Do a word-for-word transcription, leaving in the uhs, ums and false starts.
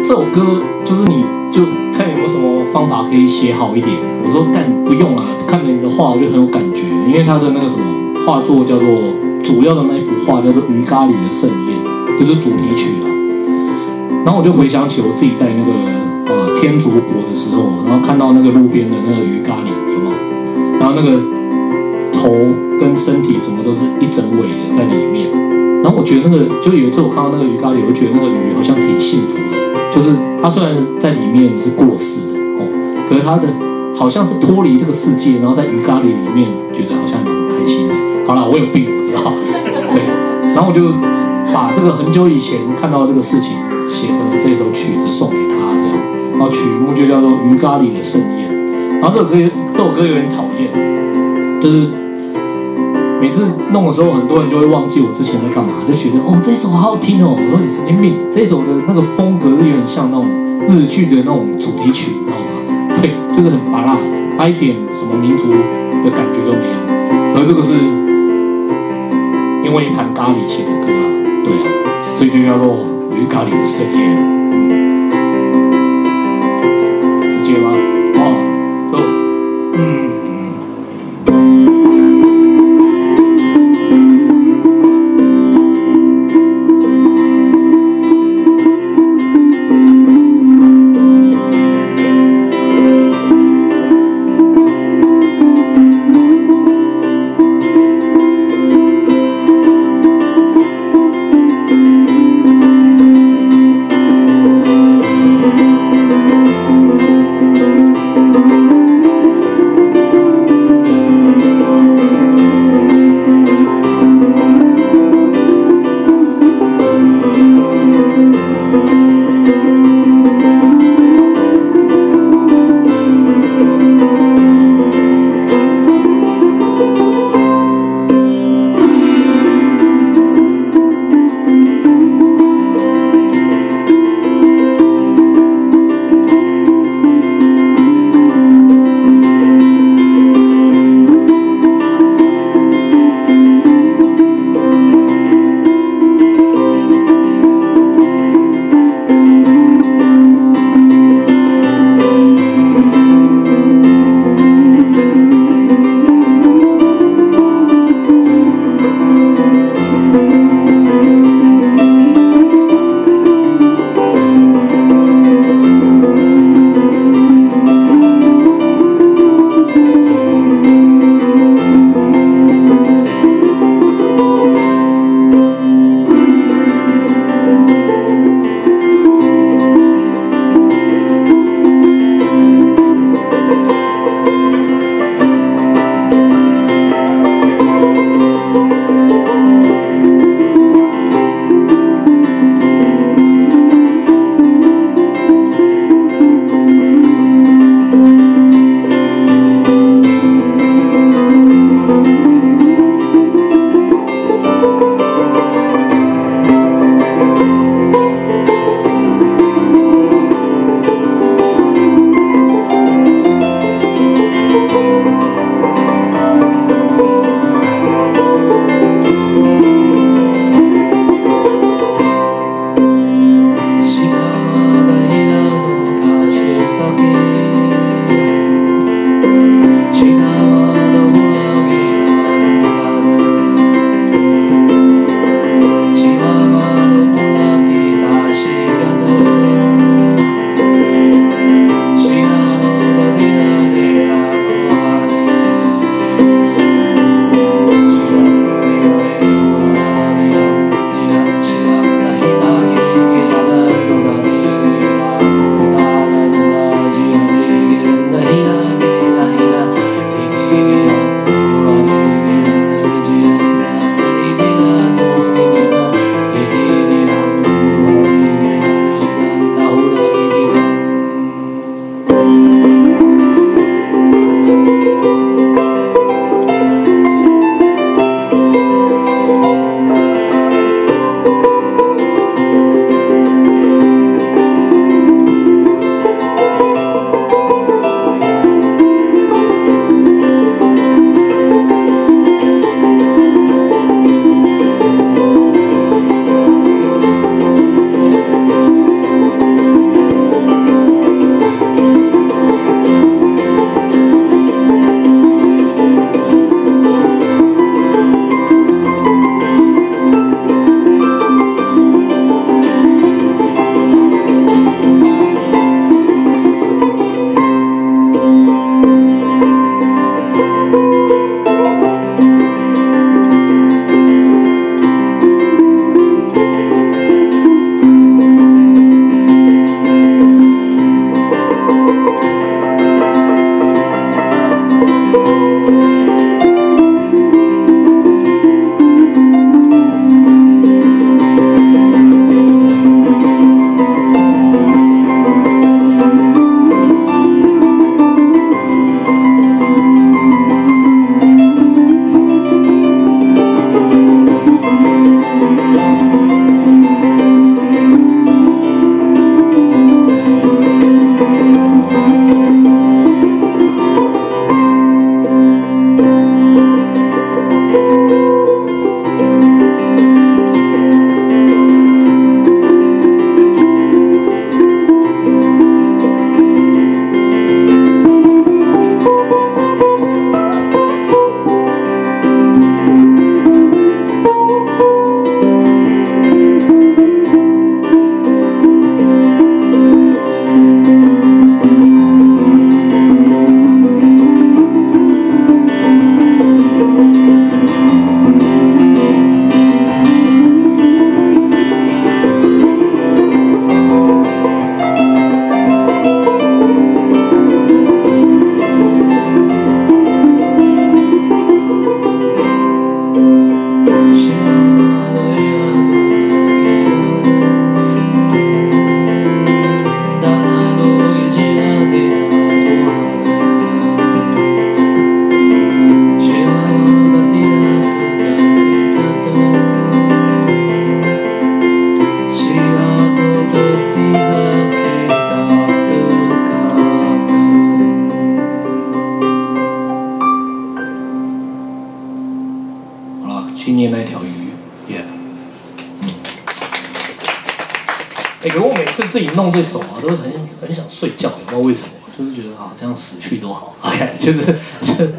这首歌就是你就看有没有什么方法可以写好一点。我说干不用啊，看了你的画我就很有感觉，因为他的那个什么画作叫做主要的那一幅画叫做《鱼咖喱的盛宴》，就是主题曲啦。然后我就回想起我自己在那个呃天竺国的时候，然后看到那个路边的那个鱼咖喱，有没有？然后那个头跟身体什么都是一整尾的在里面。然后我觉得那个，就有一次我看到那个鱼咖喱，我就觉得那个鱼好像挺幸福的，就是它虽然在里面是过世的哦，可是它的好像是脱离这个世界，然后在鱼咖喱里面觉得好像蛮开心的。好啦，我有病，我知道，对。然后我就把这个很久以前看到这个事情写成了这首曲子送给他，这样。然后曲目就叫做《鱼咖喱的盛宴》。然后这首歌，这首歌有点讨厌，就是。每次弄的时候，很多人就会忘记我之前在干嘛，就觉得哦这首好好听哦。我说你神经病，这首的那个风格是有点像那种日剧的那种主题曲，你知道吗？对，就是很拔辣，它一点什么民族的感觉都没有。而这个是因为一盘咖喱写的歌啦，对啊，所以就叫做鱼咖喱的盛宴。直接吗？哦，都嗯。 哎、欸，可是我每次自己弄这手啊，都很很想睡觉，也不知道为什么，就是觉得啊，这样死去多好，OK，就是。